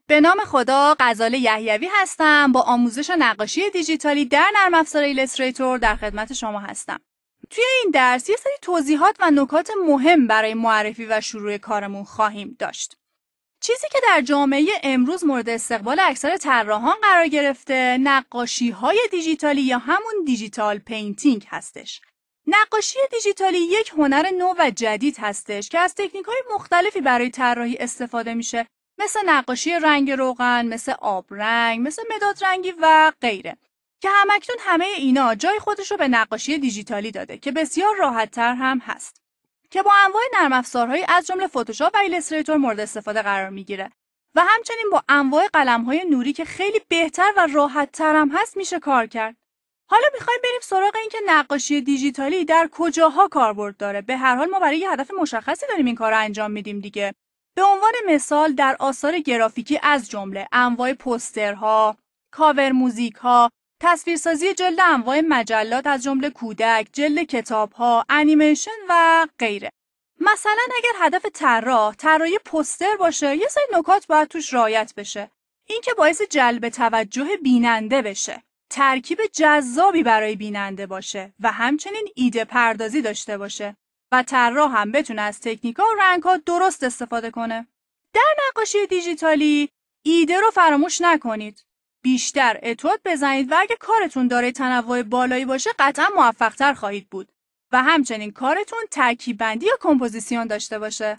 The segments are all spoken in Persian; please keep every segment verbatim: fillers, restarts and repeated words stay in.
به نام خدا، غزاله یحیوی هستم. با آموزش نقاشی دیجیتالی در نرم افزار ایلستریتور در خدمت شما هستم. توی این درس یه سری توضیحات و نکات مهم برای معرفی و شروع کارمون خواهیم داشت. چیزی که در جامعه امروز مورد استقبال اکثر طراحان قرار گرفته، نقاشی‌های دیجیتالی یا همون دیجیتال پینتینگ هستش. نقاشی دیجیتالی یک هنر نو و جدید هستش که از تکنیک‌های مختلفی برای طراحی استفاده میشه، مثل نقاشی رنگ روغن، مثل آبرنگ، مثل مداد رنگی و غیره، که همکنون همه اینا جای خودش رو به نقاشی دیجیتالی داده که بسیار راحت‌تر هم هست، که با انواع نرم افزارهایی از جمله فتوشاپ و ایلستریتور مورد استفاده قرار میگیره و همچنین با انواع قلم‌های نوری که خیلی بهتر و راحت‌تر هم هست میشه کار کرد. حالا میخوایم بریم سراغ این که نقاشی دیجیتالی در کجاها کاربرد داره. به هر حال ما برای یه هدف مشخصی داریم این کار رو انجام میدیم دیگه. به عنوان مثال در آثار گرافیکی از جمله انواع پوسترها، کاور موزیک‌ها، تصویرسازی جلد انواع مجلات از جمله کودک، جلد کتاب‌ها، انیمیشن و غیره. مثلا اگر هدف طراح طراحی پوستر باشه، یه سری نکات باید توش رعایت بشه. این که باعث جلب توجه بیننده بشه، ترکیب جذابی برای بیننده باشه و همچنین ایده پردازی داشته باشه و طراح هم بتونه از تکنیک‌ها و رنگ‌ها درست استفاده کنه. در نقاشی دیجیتالی ایده رو فراموش نکنید. بیشتر اتود بزنید و اگه کارتون داره تنوع بالایی باشه قطعا موفق‌تر خواهید بود و همچنین کارتون ترکیب بندی یا کمپوزیسیون داشته باشه.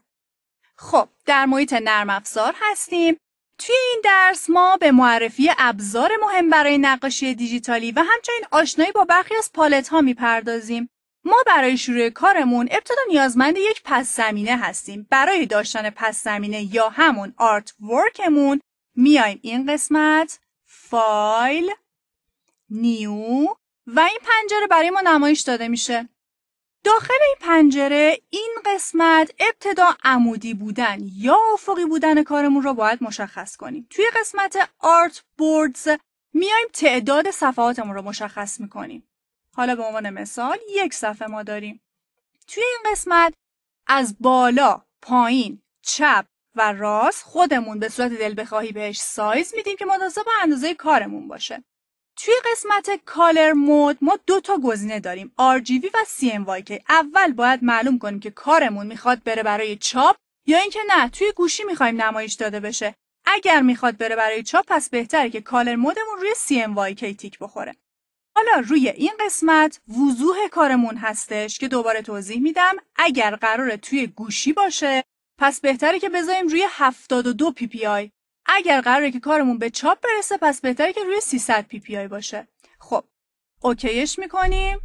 خب، در محیط نرم افزار هستیم. توی این درس ما به معرفی ابزار مهم برای نقاشی دیجیتالی و همچنین آشنایی با برخی از پالت ها میپردازیم. ما برای شروع کارمون ابتدا نیازمند یک پس زمینه هستیم. برای داشتن پس زمینه یا همون آرت ورکمون میایم این قسمت، فایل، نیو و این پنجره برای ما نمایش داده میشه. داخل این پنجره این قسمت ابتدا عمودی بودن یا افقی بودن کارمون رو باید مشخص کنیم. توی قسمت آرت بوردز میایم تعداد صفحاتمون رو مشخص میکنیم. حالا به عنوان مثال یک صفحه ما داریم. توی این قسمت از بالا، پایین، چپ و راست خودمون به صورت دل بخواهی بهش سایز میدیم که مناسب با اندازه کارمون باشه. توی قسمت کالر مود ما دو تا گزینه داریم، آر جی بی و سی ام وای کی. اول باید معلوم کنیم که کارمون میخواد بره برای چاپ یا اینکه نه توی گوشی میخوایم نمایش داده بشه. اگر میخواد بره برای چاپ پس بهتره که کالر مودمون روی سی ام وای کی تیک بخوره. حالا روی این قسمت وضوح کارمون هستش که دوباره توضیح میدم. اگر قراره توی گوشی باشه پس بهتره که بذاریم روی هفتاد و دو پی پی آی. اگر قراره که کارمون به چاپ برسه پس بهتره که روی سیصد پی پی آی باشه. خب اوکیش میکنیم.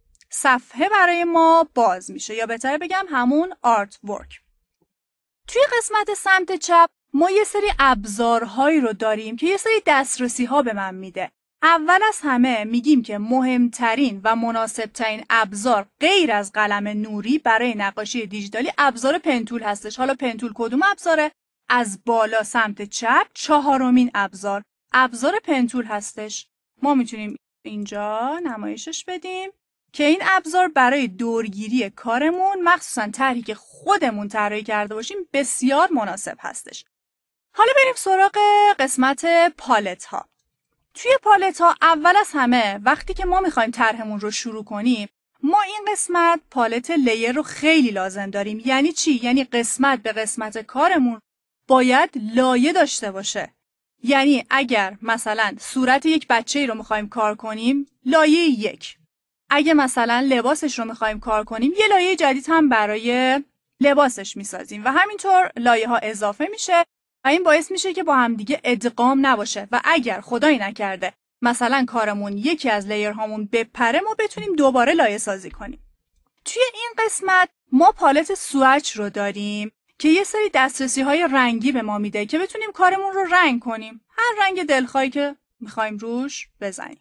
صفحه برای ما باز میشه، یا بهتره بگم همون آرت ورک. توی قسمت سمت چپ ما یه سری ابزارهایی رو داریم که یه سری دسترسی ها به من میده. اول از همه میگیم که مهمترین و مناسبترین ابزار غیر از قلم نوری برای نقاشی دیجیتالی ابزار پنتول هستش. حالا پنتول کدوم ابزاره؟ از بالا سمت چپ چهارمین ابزار ابزار پنتول هستش. ما میتونیم اینجا نمایشش بدیم که این ابزار برای دورگیری کارمون، مخصوصا طرحی که خودمون طراحی کرده باشیم، بسیار مناسب هستش. حالا بریم سراغ قسمت پالت ها. توی پالت ها اول از همه وقتی که ما میخوایم طرحمون رو شروع کنیم، ما این قسمت پالت لیر رو خیلی لازم داریم. یعنی چی؟ یعنی قسمت به قسمت کارمون باید لایه داشته باشه. یعنی اگر مثلا صورت یک بچه‌ای رو میخوایم کار کنیم، لایه یک. اگه مثلا لباسش رو میخوایم کار کنیم، یه لایه جدید هم برای لباسش میسازیم و همینطور لایه ها اضافه میشه و این باعث میشه که با هم دیگه ادغام نباشه و اگر خدایی نکرده مثلا کارمون یکی از لیر هامون بپره، ما بتونیم دوباره لایه سازی کنیم. توی این قسمت ما پالت سوئچ رو داریم که یه سری دسترسی های رنگی به ما میده که بتونیم کارمون رو رنگ کنیم. هر رنگ دلخواهی که میخوایم روش بزنیم.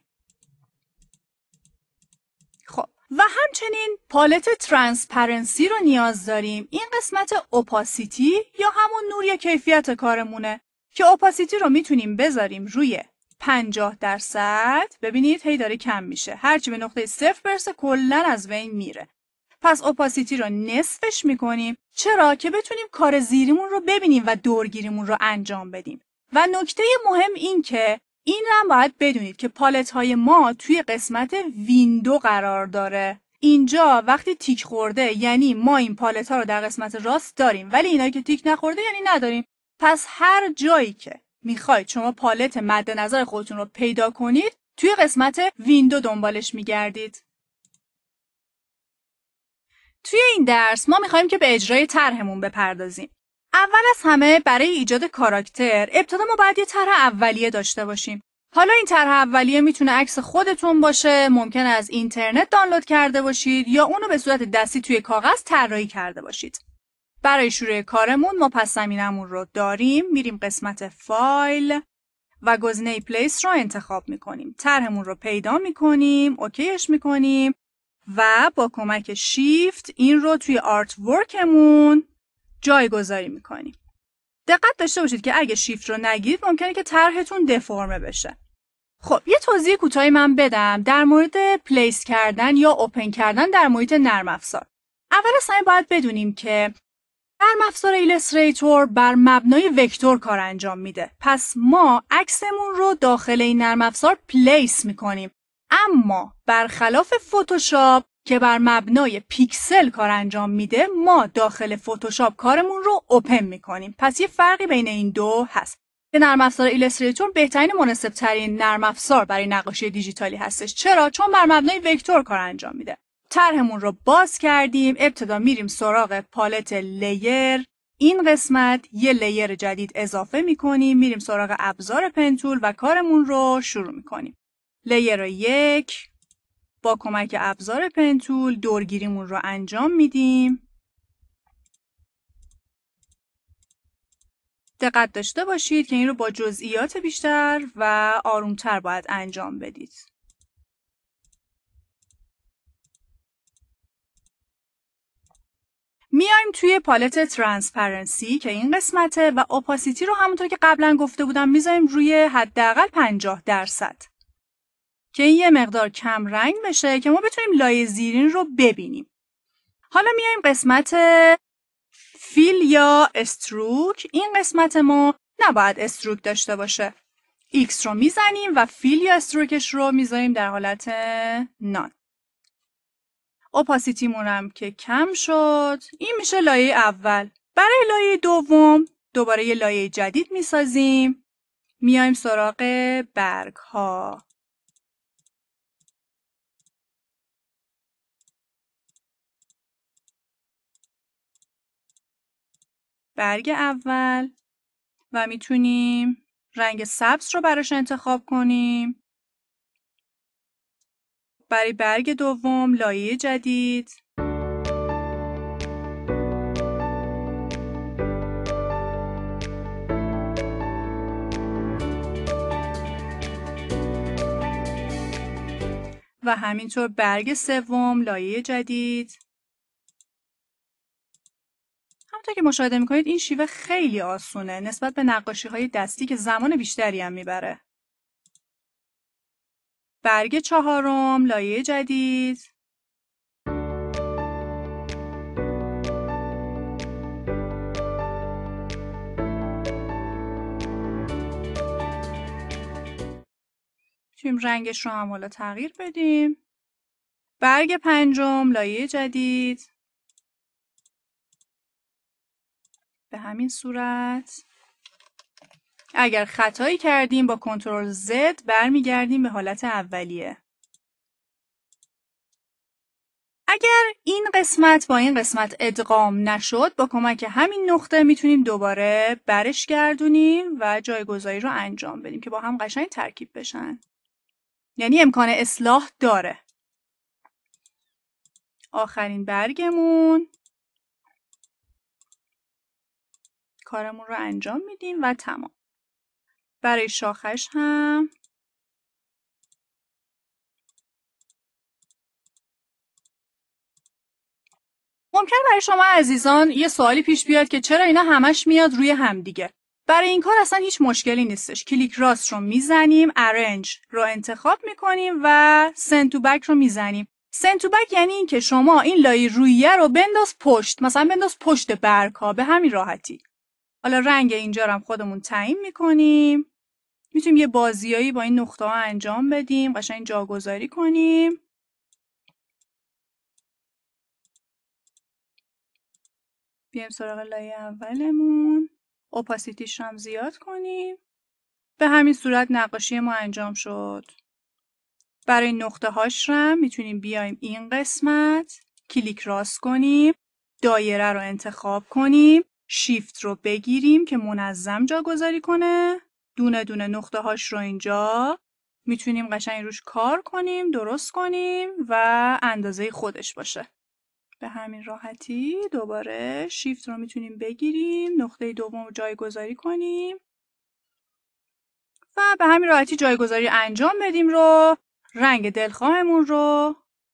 خب و همچنین پالت ترانسپرنسی رو نیاز داریم. این قسمت اوپاسیتی یا همون نور یا کیفیت کارمونه که اوپاسیتی رو میتونیم بذاریم روی پنجاه درصد. ببینید هی داره کم میشه، هرچی به نقطه صفر برسه کلن از بین میره. پس اوپاسیتی رو نصفش میکنیم. چرا؟ که بتونیم کار زیریمون رو ببینیم و دورگیریمون رو انجام بدیم. و نکته مهم این که این رو هم باید بدونید که پالت های ما توی قسمت ویندو قرار داره. اینجا وقتی تیک خورده یعنی ما این پالت ها رو در قسمت راست داریم، ولی اینایی که تیک نخورده یعنی نداریم. پس هر جایی که میخواید شما پالت مد نظر خودتون رو پیدا کنید توی قسمت ویندو دنبالش میگردید. توی این درس ما میخوایم که به اجرای طرحمون بپردازیم. اول از همه برای ایجاد کاراکتر ابتدا ما باید یه طرح اولیه داشته باشیم. حالا این طرح اولیه میتونه عکس خودتون باشه، ممکن از اینترنت دانلود کرده باشید یا اونو به صورت دستی توی کاغذ طراحی کرده باشید. برای شروع کارمون ما پس زمینمون رو داریم، میریم قسمت فایل و گزینه پلیس رو انتخاب میکنیم. طرحمون رو پیدا میکنیم، اوکیش میکنیم و با کمک شیفت این رو توی آرت ورکمون جایگذاری میکنیم. دقت داشته باشید که اگه شیفت رو نگیرید ممکنه که طرحتون دفرمه بشه. خب یه توضیح کوتاهی من بدم در مورد پلیس کردن یا اوپن کردن در محیط نرم افزار. اول از همه باید بدونیم که نرم افزار ایلستریتور بر مبنای وکتور کار انجام میده. پس ما عکسمون رو داخل این نرم افزار پلیس میکنیم. اما برخلاف فتوشاپ که بر مبنای پیکسل کار انجام میده، ما داخل فتوشاپ کارمون رو اوپن میکنیم. پس یه فرقی بین این دو هست. که نرم افزار ایلستریتور بهترین مناسب ترین نرم افزار برای نقاشی دیجیتالی هستش. چرا؟ چون بر مبنای وکتور کار انجام میده. طرحمون رو باز کردیم، ابتدا میریم سراغ پالت لیر. این قسمت یه لیر جدید اضافه میکنیم، میریم سراغ ابزار پنتول و کارمون رو شروع میکنیم. لیر یک با کمک ابزار پنتول دورگیریمون رو انجام میدیم. دقت داشته باشید که این رو با جزئیات بیشتر و آرومتر باید انجام بدید. میایم توی پالت ترانسپرنسی که این قسمته و اپاسیتی رو همونطور که قبلا گفته بودم میذاریم روی حداقل پنجاه درصد که این یه مقدار کم رنگ بشه که ما بتونیم لایه زیرین رو ببینیم. حالا میایم قسمت فیل یا استروک. این قسمت ما نباید استروک داشته باشه. X رو میزنیم و فیل یا استروکش رو میذاریم در حالت نان. اپاسیتی مونم که کم شد. این میشه لایه اول. برای لایه دوم دوباره یه لایه جدید میسازیم. میایم سراغ برگ ها. برگ اول و میتونیم رنگ سبز رو براش انتخاب کنیم. برای برگ دوم لایه جدید. و همینطور برگ سوم لایه جدید. همونطور که مشاهده میکنید این شیوه خیلی آسونه نسبت به نقاشی های دستی که زمان بیشتری هم میبره. برگ چهارم لایه جدید. میتونیم رنگش رو هم حالا تغییر بدیم. برگ پنجم لایه جدید. به همین صورت. اگر خطایی کردیم با کنترل زد برمیگردیم به حالت اولیه. اگر این قسمت با این قسمت ادغام نشد با کمک همین نقطه میتونیم دوباره برش گردونیم و جایگذاری رو انجام بدیم که با هم قشنگ ترکیب بشن. یعنی امکان اصلاح داره. آخرین برگمون. کارمون رو انجام میدیم و تمام. برای شاخش هم ممکن برای شما عزیزان یه سوالی پیش بیاد که چرا اینا همش میاد روی همدیگه. برای این کار اصلا هیچ مشکلی نیستش. کلیک راست رو میزنیم، ارنج رو انتخاب میکنیم و سند تو بک رو میزنیم. سند تو بک یعنی این که شما این لایه رویه رو بنداز پشت، مثلا بنداز پشت برگ ها، به همین راحتی. حالا رنگ اینجا رو هم خودمون تعیین میکنیم. میتونیم یه بازیایی با این نقطه ها انجام بدیم، قشنگ جاگذاری کنیم. بیایم سراغ لایه اولمون، اپاسیتیش رو هم زیاد کنیم. به همین صورت نقاشی ما انجام شد. برای نقطه هاش هم میتونیم بیایم این قسمت کلیک راست کنیم، دایره رو انتخاب کنیم، شیفت رو بگیریم که منظم جاگذاری کنه. دونه دونه نقطه هاش رو اینجا میتونیم قشنگ روش کار کنیم، درست کنیم و اندازه خودش باشه. به همین راحتی دوباره شیفت رو میتونیم بگیریم، نقطه دوم رو جایگذاری کنیم و به همین راحتی جایگذاری انجام بدیم رو رنگ دلخواهمون رو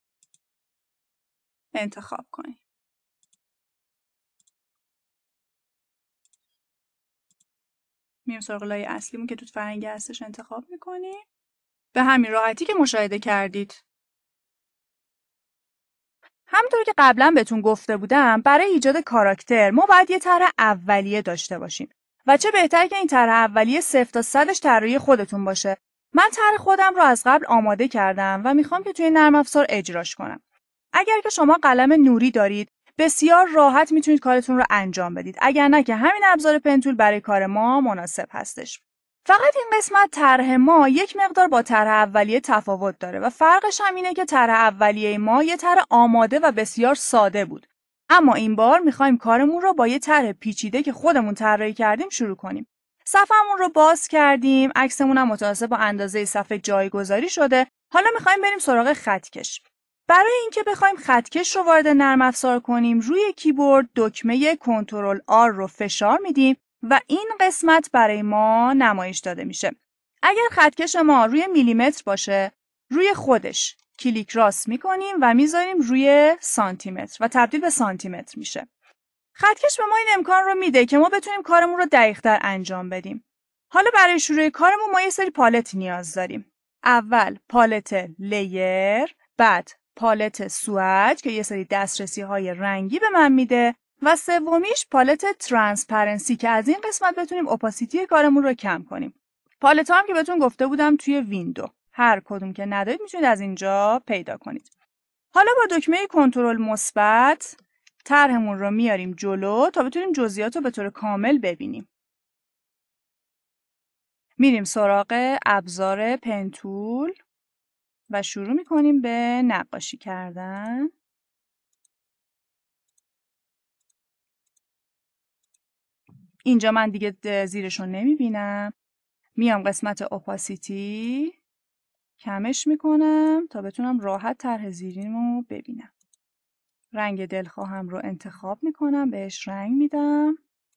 انتخاب کنیم. میریم سراغ لایه اصلیمون که توت فرنگی هستش انتخاب میکنیم. به همین راحتی که مشاهده کردید. همونطور که قبلا بهتون گفته بودم، برای ایجاد کاراکتر ما باید یه طرح اولیه داشته باشیم و چه بهتر که این طرح اولیه صفر تا صدش طراحی خودتون باشه. من طرح خودم رو از قبل آماده کردم و میخوام که توی نرم افزار اجراش کنم. اگر که شما قلم نوری دارید، بسیار راحت میتونید کارتون رو انجام بدید. اگر نه که همین ابزار پنتول برای کار ما مناسب هستش. فقط این قسمت طرح ما یک مقدار با طرح اولیه تفاوت داره و فرقش هم اینه که طرح اولیه ما یه طرح آماده و بسیار ساده بود. اما این بار میخوایم کارمون رو با یه طرح پیچیده که خودمون طراحی کردیم شروع کنیم. صفحمون رو باز کردیم، عکسمون هم متناسب با اندازه صفحه جایگذاری شده. حالا میخوایم بریم سراغ خطکش. برای اینکه بخوایم خطکش رو وارد نرم افزار کنیم، روی کیبورد دکمه کنترل آر رو فشار میدیم و این قسمت برای ما نمایش داده میشه. اگر خطکش ما روی میلیمتر باشه، روی خودش کلیک راست میکنیم و میذاریم روی سانتیمتر و تبدیل به سانتیمتر میشه. خطکش به ما این امکان رو میده که ما بتونیم کارمون رو دقیق‌تر انجام بدیم. حالا برای شروع کارمون ما یه سری پالت نیاز داریم. اول پالت لیر، بعد پالت سوئج که یه سری دسترسی های رنگی به من میده و سومیش پالت ترانسپرنسی که از این قسمت بتونیم اپاسیتی کارمون رو کم کنیم. پالت ها هم که بهتون گفته بودم توی ویندو. هر کدوم که ندارید میتونید از اینجا پیدا کنید. حالا با دکمه کنترل مثبت طرحمون رو میاریم جلو تا بتونیم جزئیات رو به طور کامل ببینیم. میریم سراغ ابزار پنتول و شروع میکنیم به نقاشی کردن. اینجا من دیگه زیرش رو نمیبینم. میام قسمت اپاسیتی کمش میکنم تا بتونم راحت طرح زیریمو ببینم. رنگ دلخواهم رو انتخاب میکنم، بهش رنگ میدم.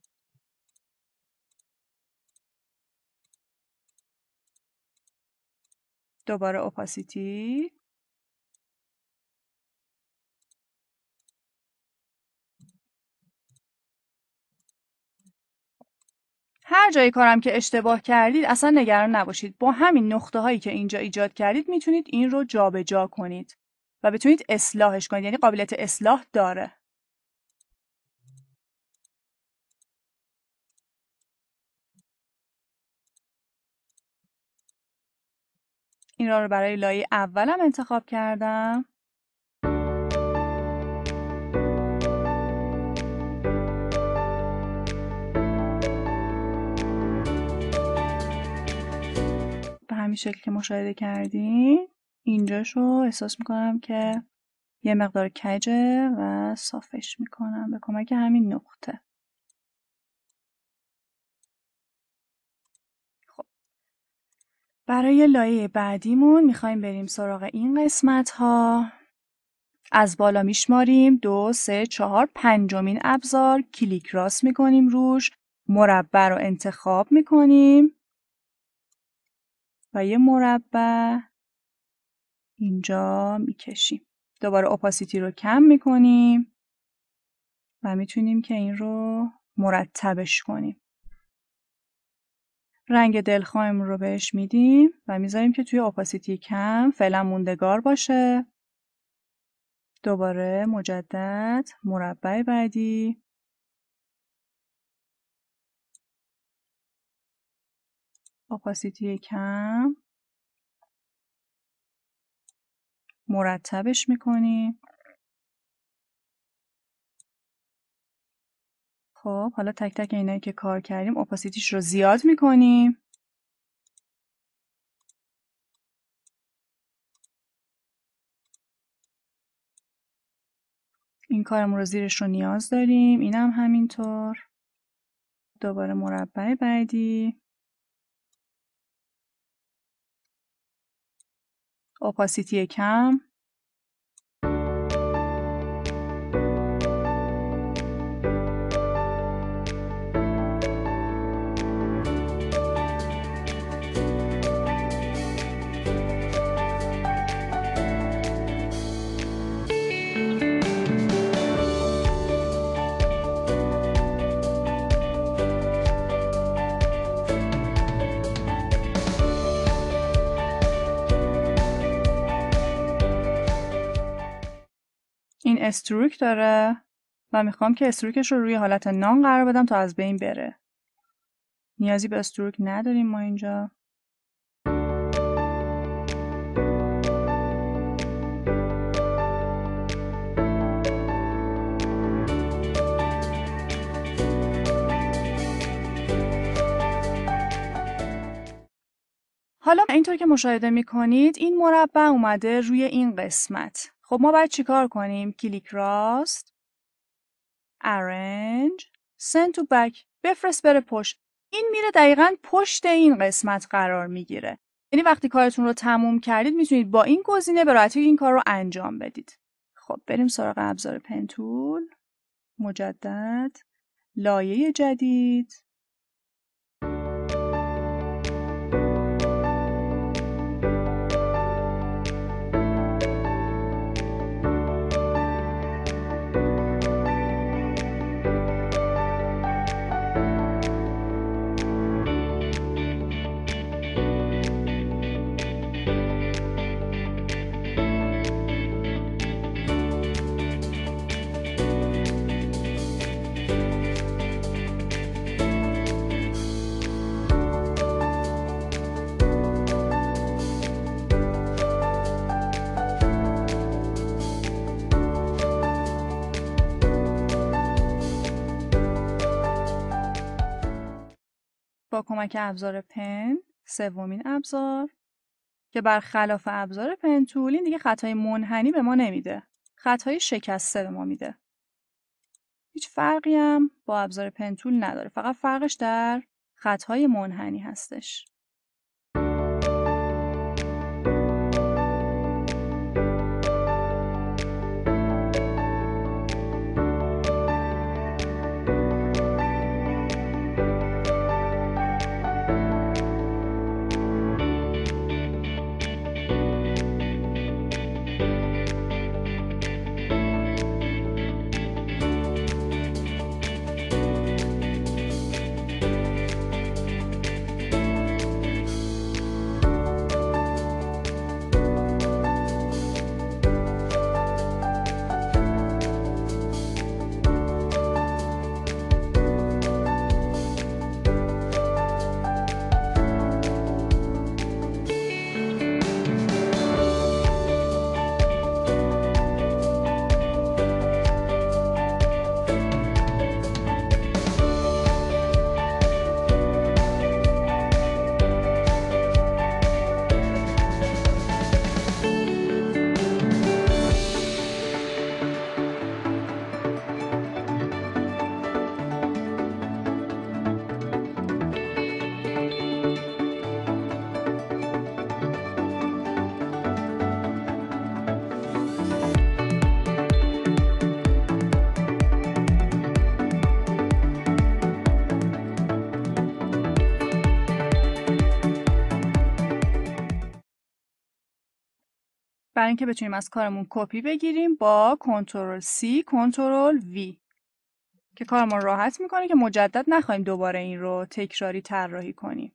دوباره اپاسیتی. هر جای کارم که اشتباه کردید اصلا نگران نباشید. با همین نقطه هایی که اینجا ایجاد کردید میتونید این رو جابجا کنید و بتونید اصلاحش کنید، یعنی قابلیت اصلاح داره. این را رو برای لایه اولم انتخاب کردم. به همین شکل که مشاهده کردین اینجاشو احساس میکنم که یه مقدار کجه و صافش میکنم به کمک همین نقطه. خب برای لایه بعدیمون میخوایم بریم سراغ این قسمت ها. از بالا میشماریم دو، سه، چهار، پنجمین ابزار کلیک راست میکنیم روش، مربع رو انتخاب میکنیم و یه مربع اینجا میکشیم. دوباره اپاسیتی رو کم میکنیم و میتونیم که این رو مرتبش کنیم. رنگ دلخواهمون رو بهش میدیم و میذاریم که توی اپاسیتی کم فعلا موندگار باشه. دوباره مجدد مربع بعدی. اپاسیتی کم، مرتبش میکنیم. خب حالا تک تک اینایی که کار کردیم اپاسیتیش رو زیاد میکنیم. این کارمون رو زیرش رو نیاز داریم. اینم هم همینطور. دوباره مربع بعدی. اپاسیتی کم. این استروک داره و میخوام که استروکش رو روی حالت نان قرار بدم تا از بین بره. نیازی به استروک نداریم ما اینجا. حالا اینطور که مشاهده میکنید این مربع اومده روی این قسمت. خب ما باید چیکار کنیم؟ کلیک راست، arrange، send to back، بفرست بره پشت. این میره دقیقاً پشت این قسمت قرار میگیره. یعنی وقتی کارتون رو تموم کردید میتونید با این گزینه به راحتی این کار رو انجام بدید. خب بریم سراغ ابزار پن تول. مجدد، لایه جدید. با کمک ابزار پن، سومین ابزار که برخلاف ابزار پن تول این دیگه خطای منحنی به ما نمیده. خطای شکسته به ما میده. هیچ فرقی هم با ابزار پن تول نداره. فقط فرقش در خطای منحنی هستش. برای اینکه بتونیم از کارمون کپی بگیریم با کنترل سی، کنترل وی که کارمون راحت میکنه که مجدد نخوایم دوباره این رو تکراری طراحی کنیم.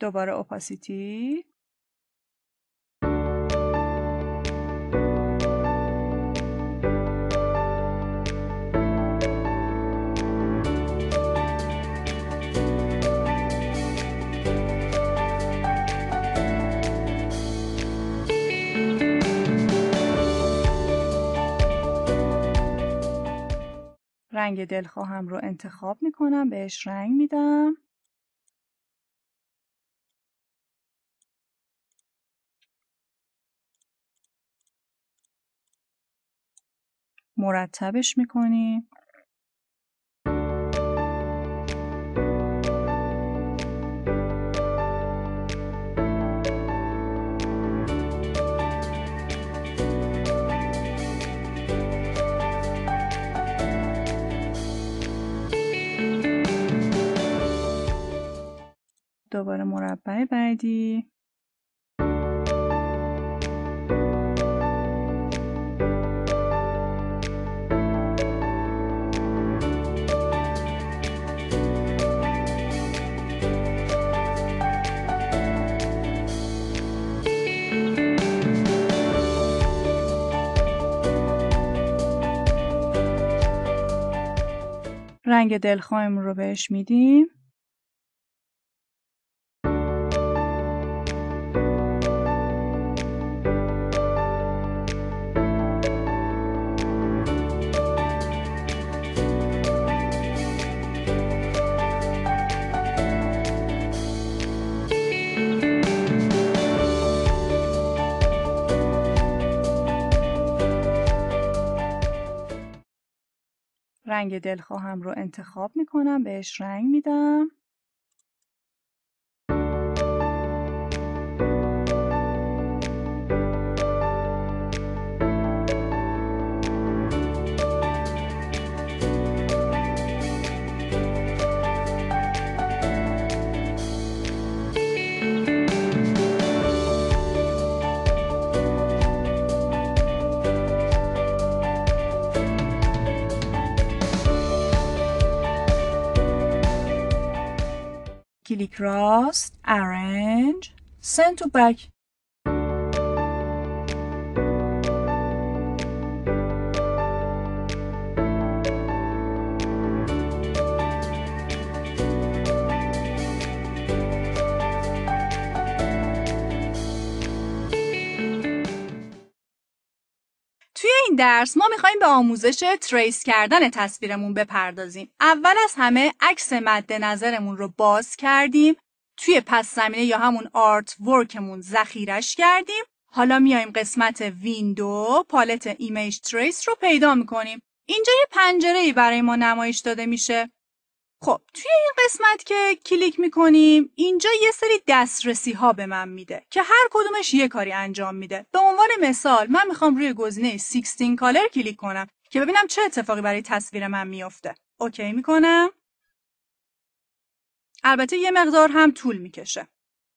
دوباره اوپاسیتی. رنگ دلخواهم رو انتخاب میکنم، بهش رنگ میدم. مرتبش میکنیم. دوباره مربع بعدی. رنگ دلخواهمون رو بهش میدیم. رنگ دلخواهم رو انتخاب میکنم، بهش رنگ میدم. کلیک راست، arrange, send to back. توی این درس ما میخوایم به آموزش تریس کردن تصویرمون بپردازیم. اول از همه عکس مد نظرمون رو باز کردیم. توی پس زمینه یا همون آرت ورکمون ذخیرش کردیم. حالا میایم قسمت ویندو، پالت ایمیج تریس رو پیدا میکنیم. اینجا یه پنجره‌ای برای ما نمایش داده میشه. خب توی این قسمت که کلیک میکنیم اینجا یه سری دسترسی ها به من میده که هر کدومش یه کاری انجام میده. به عنوان مثال من میخوام روی گزینه شانزده کالر کلیک کنم که ببینم چه اتفاقی برای تصویر من میفته. اوکی میکنم. البته یه مقدار هم طول میکشه.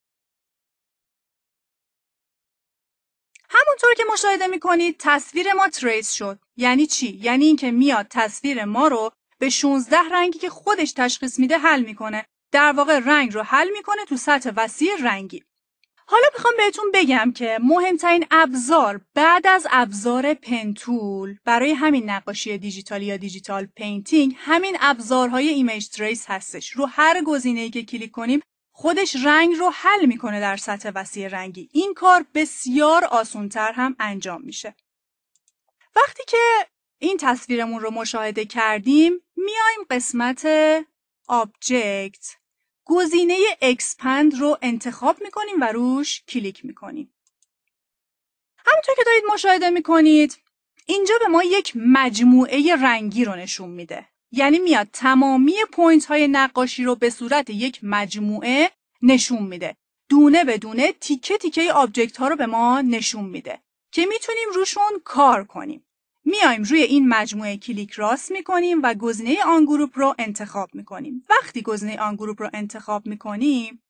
همونطور که مشاهده میکنید تصویر ما تریس شد. یعنی چی؟ یعنی اینکه میاد تصویر ما رو به شانزده رنگی که خودش تشخیص میده حل میکنه. در واقع رنگ رو حل میکنه تو سطح وسیع رنگی. حالا میخوام بهتون بگم که مهمترین ابزار بعد از ابزار پنتول برای همین نقاشی دیجیتالی یا دیجیتال پینتینگ همین ابزارهای ایمیج تریس هستش. رو هر گزینه‌ای که کلیک کنیم خودش رنگ رو حل میکنه در سطح وسیع رنگی. این کار بسیار آسان‌تر هم انجام میشه. وقتی که این تصویرمون رو مشاهده کردیم میایم قسمت آبجکت، گزینه اکسپند رو انتخاب میکنیم و روش کلیک میکنیم. همونطور که دارید مشاهده میکنید اینجا به ما یک مجموعه رنگی رو نشون میده. یعنی میاد تمامی پوینت های نقاشی رو به صورت یک مجموعه نشون میده. دونه به دونه تیکه تیکه آبجکت ها رو به ما نشون میده که میتونیم روشون کار کنیم. میایم روی این مجموعه کلیک راست میکنیم و گزینه آن گروپ رو انتخاب میکنیم. وقتی گزینه آن گروپ رو انتخاب میکنیم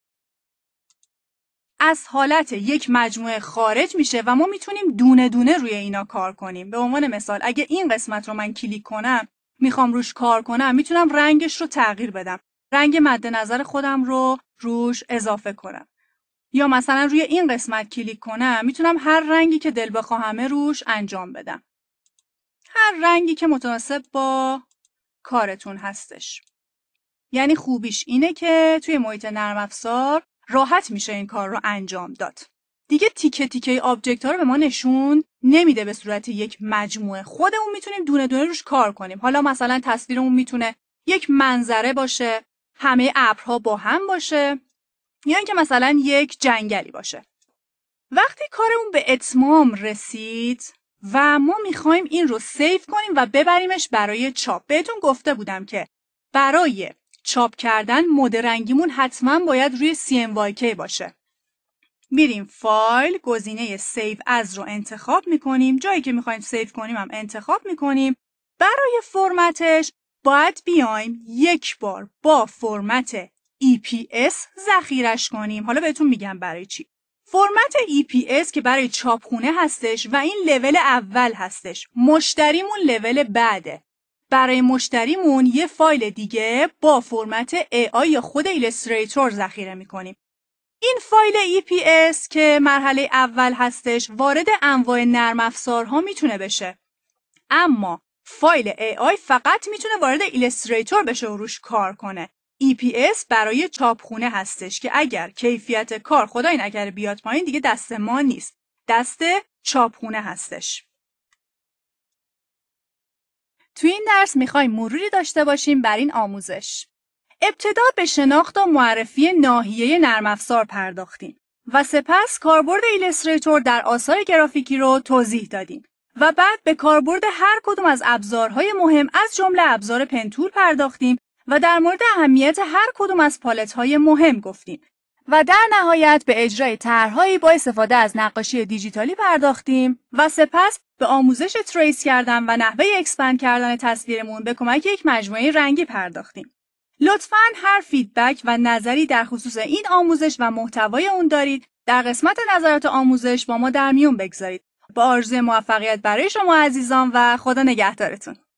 از حالت یک مجموعه خارج میشه و ما میتونیم دونه دونه روی اینا کار کنیم. به عنوان مثال اگه این قسمت رو من کلیک کنم میخوام روش کار کنم میتونم رنگش رو تغییر بدم. رنگ مد نظر خودم رو روش اضافه کنم. یا مثلا روی این قسمت کلیک کنم میتونم هر رنگی که دل بخواهمه روش انجام بدم. هر رنگی که متناسب با کارتون هستش. یعنی خوبیش اینه که توی محیط نرم افزار راحت میشه این کار رو انجام داد. دیگه تیکه تیکه آبجکت ها رو به ما نشون نمیده به صورت یک مجموعه. خودمون میتونیم دونه دونه روش کار کنیم. حالا مثلا تصویرمون میتونه یک منظره باشه، همه ابرها با هم باشه، یا اینکه مثلا یک جنگلی باشه. وقتی کارمون به اتمام رسید و ما میخوایم این رو سیو کنیم و ببریمش برای چاپ. بهتون گفته بودم که برای چاپ کردن مد رنگیمون حتما باید روی سی ام وای کی باشه. میریم فایل، گزینه سیو از رو انتخاب میکنیم. جایی که میخوایم سیو کنیم هم انتخاب میکنیم. برای فرمتش باید بیایم یک بار با فرمت ای پی اس ذخیرش کنیم. حالا بهتون میگم برای چی. فرمت ای پی اس که برای چاپخونه هستش و این لول اول هستش. مشتریمون لول بعده. برای مشتریمون یه فایل دیگه با فرمت ای آی یا خود ایلستریتور ذخیره میکنیم. این فایل ای پی اس که مرحله اول هستش وارد انواع نرم افزارها میتونه بشه. اما فایل ای آی فقط میتونه وارد ایلستریتور بشه و روش کار کنه. ای پی اس برای چاپخونه هستش که اگر کیفیت کار خدای نکرده بیاد پایین دیگه دست ما نیست. دست چاپخونه هستش. تو این درس میخوایم مروری داشته باشیم بر این آموزش. ابتدا به شناخت و معرفی ناحیه نرم افزار پرداختیم و سپس کاربرد ایلستریتور در آثار گرافیکی رو توضیح دادیم و بعد به کاربرد هر کدوم از ابزارهای مهم از جمله ابزار پنتول پرداختیم و در مورد اهمیت هر کدوم از پالت‌های مهم گفتیم و در نهایت به اجرای طرح‌هایی با استفاده از نقاشی دیجیتالی پرداختیم و سپس به آموزش تریس کردن و نحوه اکسپند کردن تصویرمون به کمک یک مجموعه رنگی پرداختیم. لطفاً هر فیدبک و نظری در خصوص این آموزش و محتوای اون دارید در قسمت نظرات آموزش با ما در میون بگذارید. با آرزوی موفقیت برای شما عزیزان و خدا نگهدارتون.